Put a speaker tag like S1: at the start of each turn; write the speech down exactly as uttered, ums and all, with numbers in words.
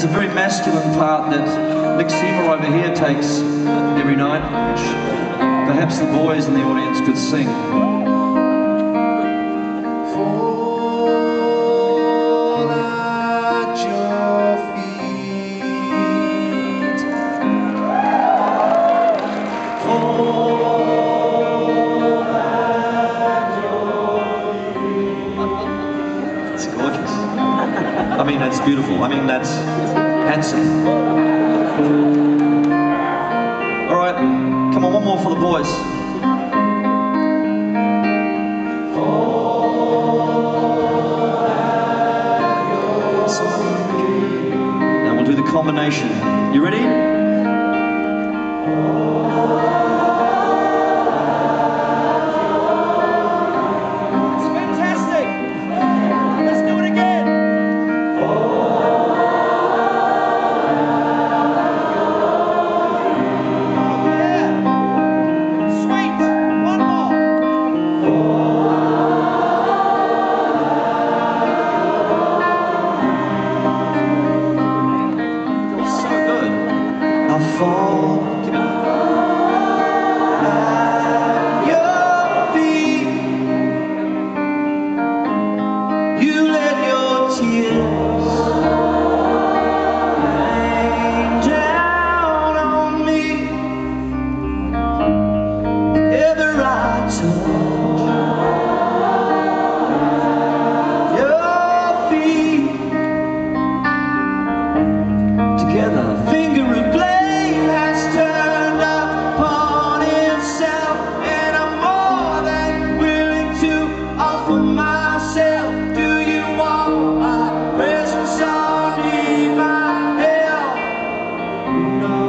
S1: there's a very masculine part that Nick Seymour over here takes every night, which perhaps the boys in the audience could sing.
S2: Fall at your feet. Fall at your feet.
S1: It's gorgeous. I mean, that's beautiful. I mean, that's handsome. All right, come on, one more for the boys. Now we'll do the combination. You ready? Fall at your feet. You let your tears rain down on me. Ever I touch your feet. Together, finger of blade no.